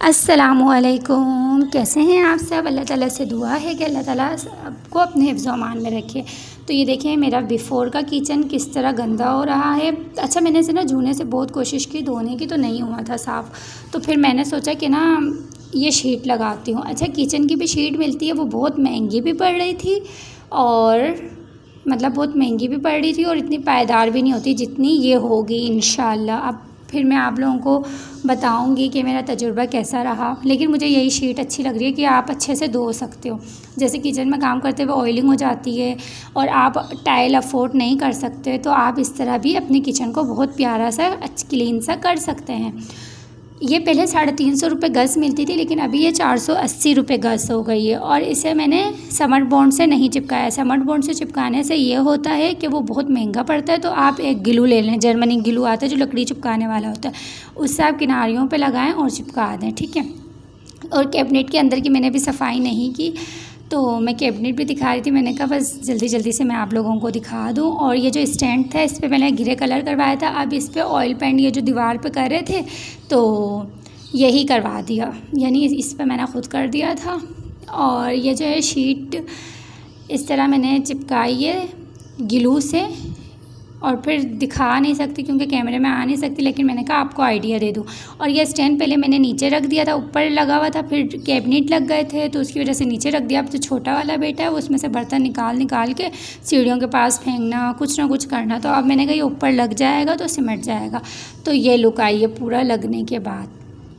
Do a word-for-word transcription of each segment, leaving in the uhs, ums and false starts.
अस्सलामुअलैकुम, कैसे हैं आप सब। अल्लाह ताला से दुआ है कि अल्लाह ताला आपको अपने हिफ्ज़ व अमान में रखे। तो ये देखें मेरा बिफ़ोर का किचन किस तरह गंदा हो रहा है। अच्छा, मैंने इसे ना जूने से बहुत कोशिश की धोने की, तो नहीं हुआ था साफ़। तो फिर मैंने सोचा कि ना ये शीट लगाती हूँ। अच्छा, किचन की भी शीट मिलती है, वो बहुत महंगी भी पड़ रही थी और मतलब बहुत महंगी भी पड़ रही थी और इतनी पायदार भी नहीं होती जितनी ये होगी इंशाअल्लाह। अब फिर मैं आप लोगों को बताऊंगी कि मेरा तजुर्बा कैसा रहा। लेकिन मुझे यही शीट अच्छी लग रही है कि आप अच्छे से धो सकते हो। जैसे किचन में काम करते हुए ऑयलिंग हो जाती है और आप टाइल अफोर्ड नहीं कर सकते, तो आप इस तरह भी अपने किचन को बहुत प्यारा सा क्लीन सा कर सकते हैं। ये पहले साढ़े तीन सौ रुपये गज़ मिलती थी, लेकिन अभी ये चार सौ अस्सी रुपये गज़ हो गई है। और इसे मैंने समर बॉन्ड से नहीं चिपकाया। समर बॉन्ड से चिपकाने से ये होता है कि वो बहुत महंगा पड़ता है। तो आप एक ग्लू ले लें, जर्मनी ग्लू आता है जो लकड़ी चिपकाने वाला होता है, उससे आप किनारियों पे लगाएं और चिपका दें, ठीक है। और कैबिनेट के अंदर की मैंने भी सफाई नहीं की, तो मैं कैबिनेट भी दिखा रही थी। मैंने कहा बस जल्दी जल्दी से मैं आप लोगों को दिखा दूं। और ये जो स्टैंड था इस पर मैंने ग्रे कलर करवाया था। अब इस पर ऑयल पेंट ये जो दीवार पे कर रहे थे तो यही करवा दिया, यानी इस पर मैंने ख़ुद कर दिया था। और ये जो है शीट इस तरह मैंने चिपकाई है ग्लू से, और फिर दिखा नहीं सकती क्योंकि कैमरे में आ नहीं सकती, लेकिन मैंने कहा आपको आइडिया दे दूं। और ये स्टैंड पहले मैंने नीचे रख दिया था, ऊपर लगा हुआ था, फिर कैबिनेट लग गए थे तो उसकी वजह से नीचे रख दिया। अब जो छोटा वाला बेटा है उसमें से बर्तन निकाल निकाल के सीढ़ियों के पास फेंकना, कुछ ना कुछ करना। तो अब मैंने कहा ये ऊपर लग जाएगा तो सिमट जाएगा। तो ये लुक आई है पूरा लगने के बाद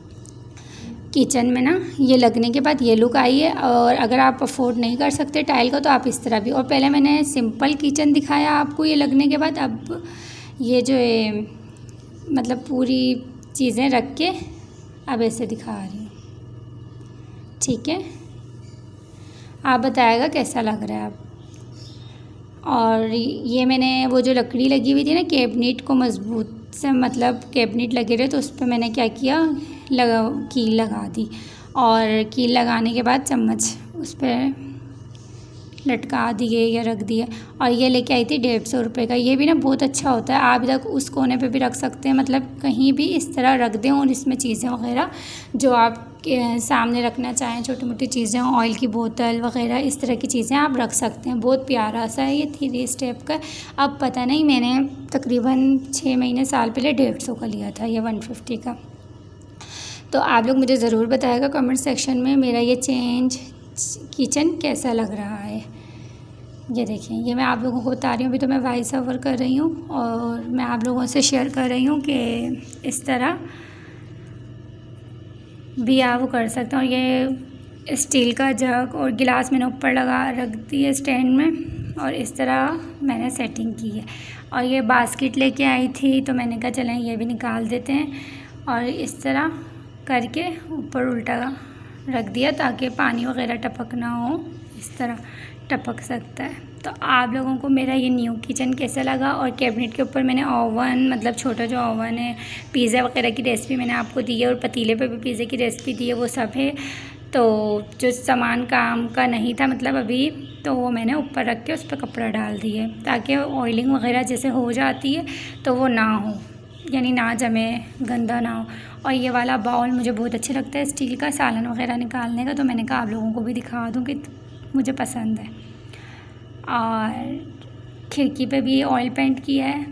किचन में ना, ये लगने के बाद ये लुक आई है। और अगर आप अफोर्ड नहीं कर सकते टाइल को तो आप इस तरह भी। और पहले मैंने सिंपल किचन दिखाया आपको ये लगने के बाद, अब ये जो है मतलब पूरी चीज़ें रख के अब ऐसे दिखा रही हूँ, ठीक है। आप बताएगा कैसा लग रहा है अब। और ये मैंने वो जो लकड़ी लगी हुई थी ना कैबिनेट को मजबूत से, मतलब कैबिनेट लगे रहे, तो उस पर मैंने क्या किया, लगा कील लगा दी। और कील लगाने के बाद चम्मच उस पर लटका दिए या रख दिए। और ये लेके आई थी डेढ़ सौ रुपये का। ये भी ना बहुत अच्छा होता है। आप इधर उस कोने पे भी रख सकते हैं, मतलब कहीं भी इस तरह रख दें और इसमें चीज़ें वगैरह जो आप के सामने रखना चाहें, छोटी मोटी चीज़ें, ऑयल की बोतल वगैरह, इस तरह की चीज़ें आप रख सकते हैं। बहुत प्यारा सा है ये थ्री स्टेप का। अब पता नहीं, मैंने तकरीबन छः महीने साल पहले डेढ़ सौ का लिया था, ये वन फिफ्टी का। तो आप लोग मुझे ज़रूर बताएगा कमेंट सेक्शन में मेरा ये चेंज किचन कैसा लग रहा है। ये देखें, ये मैं आप लोगों को बता रही हूँ। अभी तो मैं वॉइस ओवर कर रही हूँ और मैं आप लोगों से शेयर कर रही हूँ कि इस तरह भी आप वो कर सकते हैं। और ये स्टील का जग और गिलास मैंने ऊपर लगा रख दिए स्टैंड में, और इस तरह मैंने सेटिंग की है। और ये बास्केट लेके आई थी तो मैंने कहा चलें ये भी निकाल देते हैं, और इस तरह करके ऊपर उल्टा रख दिया ताकि पानी वगैरह टपक ना हो, इस तरह टपक सकता है। तो आप लोगों को मेरा ये न्यू किचन कैसा लगा। और कैबिनेट के ऊपर मैंने ओवन, मतलब छोटा जो ओवन है, पिज़्ज़ा वगैरह की रेसिपी मैंने आपको दी है, और पतीले पे भी पिज़्ज़ा की रेसिपी दी है, वो सब है। तो जो सामान काम का नहीं था मतलब अभी, तो वो मैंने ऊपर रख के उस पर कपड़ा डाल दिए ताकि ऑयलिंग वगैरह जैसे हो जाती है तो वो ना हो, यानी ना जमे, गंदा ना हो। और ये वाला बाउल मुझे बहुत अच्छा लगता है स्टील का, सालन वगैरह निकालने का, तो मैंने कहा आप लोगों को भी दिखा दूँ कि मुझे पसंद है। और खिड़की पे भी ऑयल पेंट किया है।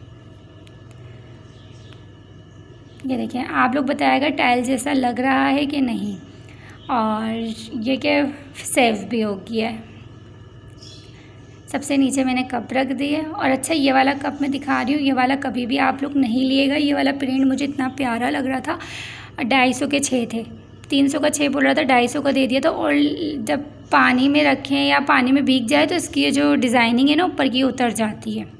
ये देखें, आप लोग बताएगा टाइल जैसा लग रहा है कि नहीं। और ये कि सेफ भी हो गया है। सबसे नीचे मैंने कप रख दिए। और अच्छा, ये वाला कप मैं दिखा रही हूँ, ये वाला कभी भी आप लोग नहीं लिएगा। ये वाला प्रिंट मुझे इतना प्यारा लग रहा था। ढाई सौ के छः थे, तीन सौ का छः बोल रहा था, ढाई सौ का दे दिया था। और जब पानी में रखें या पानी में भीग जाए तो इसकी जो डिज़ाइनिंग है ना ऊपर की उतर जाती है,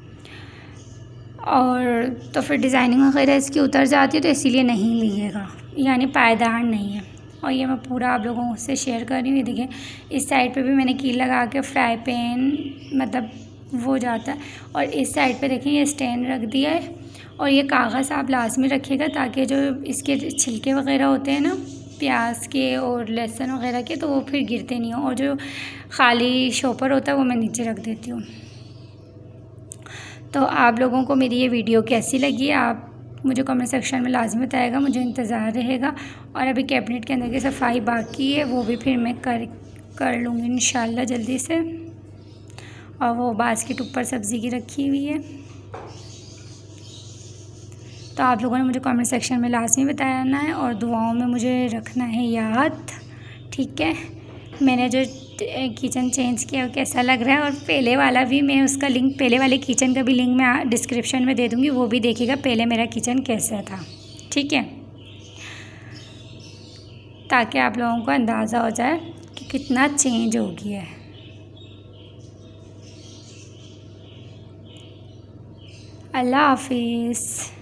और तो फिर डिज़ाइनिंग वगैरह इसकी उतर जाती है, तो इसीलिए नहीं लीजिएगा, यानी पायदार नहीं है। और ये मैं पूरा आप लोगों से शेयर कर रही हूँ। ये देखिए, इस साइड पे भी मैंने कील लगा के फ्राई पैन मतलब वो जाता है। और इस साइड पे देखिए ये स्टैंड रख दिया है। और ये कागज़ आप लाजमी रखिएगा ताकि जो इसके छिलके वगैरह होते हैं ना प्याज के और लहसुन वगैरह के, तो वो फिर गिरते नहीं हो। और जो खाली शॉपर होता है वो मैं नीचे रख देती हूँ। तो आप लोगों को मेरी ये वीडियो कैसी लगी, आप मुझे कमेंट सेक्शन में लाजमी बताएगा, मुझे इंतज़ार रहेगा। और अभी कैबिनेट के अंदर की सफाई बाकी है, वो भी फिर मैं कर कर लूँगी इंशाल्लाह जल्दी से। और वो बास्केट ऊपर सब्ज़ी की रखी हुई है। तो आप लोगों ने मुझे कमेंट सेक्शन में लाजमी बताना है और दुआओं में मुझे रखना है याद, ठीक है। मैंने जो किचन चेंज किया वो कैसा लग रहा है, और पहले वाला भी मैं उसका लिंक, पहले वाले किचन का भी लिंक मैं डिस्क्रिप्शन में दे दूँगी, वो भी देखिएगा पहले मेरा किचन कैसा था, ठीक है, ताकि आप लोगों को अंदाज़ा हो जाए कि कितना चेंज हो गया है। अल्लाह हाफिज़।